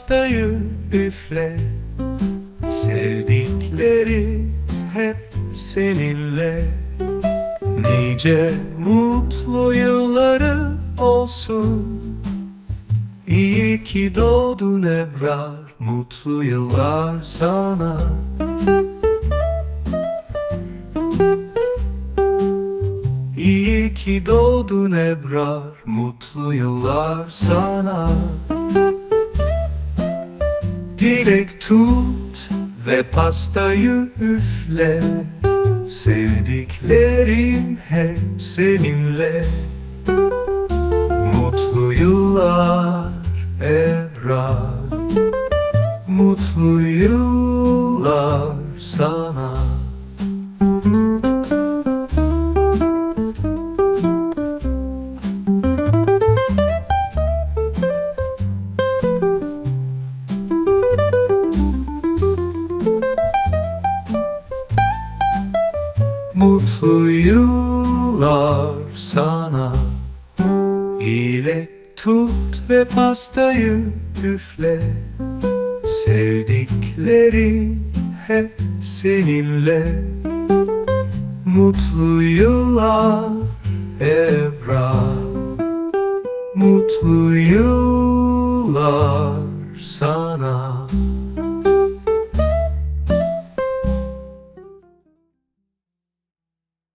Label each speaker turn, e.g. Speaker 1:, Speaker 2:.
Speaker 1: pastayı üfle, sevdikleri hep seninle. Nice mutlu yılları olsun. İyi ki doğdun Ebrar, mutlu yıllar sana. İyi ki doğdun Ebrar, mutlu yıllar sana. Dilek tut ve pastayı üfle, sevdiklerin hep seninle. Mutlu yıllar Ebrar, mutlu yıllar sana. Mutlu yıllar sana. Dilek tut ve pastayı üfle, sevdiklerin hep seninle. Mutlu yıllar Ebrar, mutlu